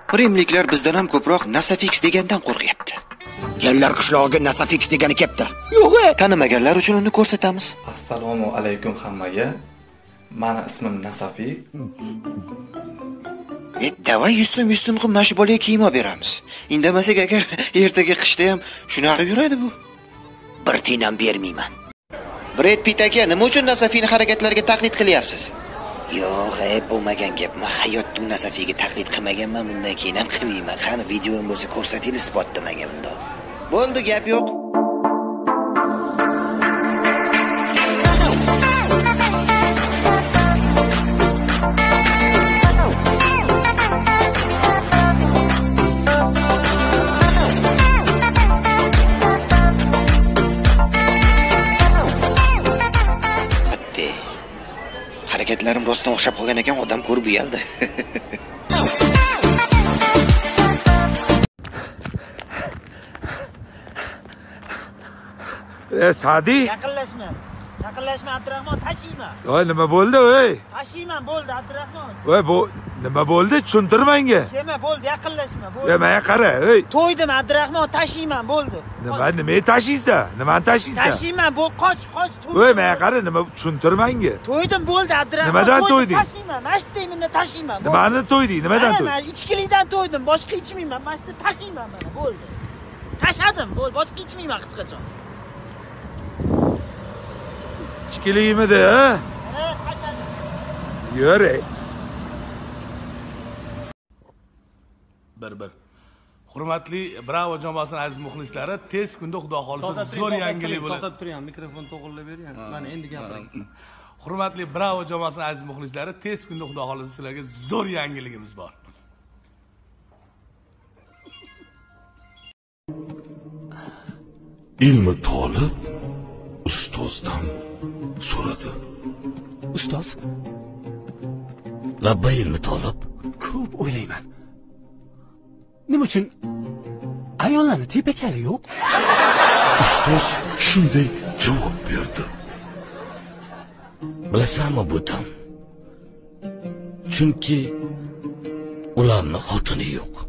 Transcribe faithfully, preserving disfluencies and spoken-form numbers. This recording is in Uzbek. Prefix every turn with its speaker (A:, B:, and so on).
A: Rimliklar bizdan ham ko'proq Nasafix degandan qo'rqyapti.
B: Kellar qishlog'iga Nasafix degani kelibdi.
A: Yo'q, tanimaganlar uchun uni ko'rsatamiz.
C: Assalomu alaykum hammaga. Meni ismim Nasafi.
A: E, davay yuzsum yuzsum qilib mana shu bolaga kiyim olib beramiz. Indamasak agar ertaga qishda ham shunaqa yuradi bu.
B: Bir tiyin ham bermayman.
A: Brad Pitt aka, nima uchun Nasafini harakatlariga taqlid qilyapsiz?
B: Yo'q, ey, bo'lmagan gap. Men hayotda Nasafiga taqlid qilmaganman, bundan keyin ham qilmayman. Qani videom bo'lsa ko'rsatinglar, isbotda menga bunda.
A: Bo'ldi, gap yo'q. Hareketlerim rostdan o'xshab qolgan ekan, odam ko'rib uyaldi.
D: E, Sadi?
E: Yaqinlashma. Yaqinlashma Abdurahmon, tashiyman.
D: Voy, nima bo'ldi, o'y?
E: Tashiyman, bo'ldi Abdurahmon.
D: Voy, bu nima bo'ldi? Tushuntir menga.
E: Kelma, bo'ldi, yaqinlashma, bo'ldi.
D: E, menga qara, o'y.
E: To'ydim Abdurahmon, tashiyman, bo'ldi.
D: Nima, nimaga tashiysan? Nimani tashiysan?
E: Tashiyman, bo'l, qoch, qoch, to'ydim.
D: Voy, menga qara, nima tushuntir menga.
E: To'ydim, bo'ldi Abdurahmon.
D: Nimadan to'yding?
E: Tashiyman, mana shu deyimni tashiyman.
D: Nimani to'yding? Nimadan to'yding?
E: Men ichkilikdan to'ydim, boshqa ichmayman. Mana shu tashiyman mana, bo'ldi. Tashadim, bo'ldi, boshqa ichmayman hech qachon.
D: İçkiligimidi, ha?
E: Ha, tashadim.
D: Yur, ey.
F: bir bir. Hurmatli Bravo jamoasining aziz muxlislari, tez kunda xudo xolisa zo'r yangilik bo'ladi.
G: To'xtab turing, mikrofon to'g'irlab bering. Mana endi gapiring.
F: Hurmatli Bravo jamoasining aziz muxlislari, tez kunda xudo xolisa sizlarga zo'r yangiligimiz bor.
H: Ilmi tolib ustozdan so'radi.
B: Ustoz,
H: Labbay ilmi tolib.
B: ko'p o'ylayman. Nima uchun ayollarni tepakali yo'q?
H: Ustoz shunday javob berdi. Bilasanmi butam? Chunki ularning xotini yo'q.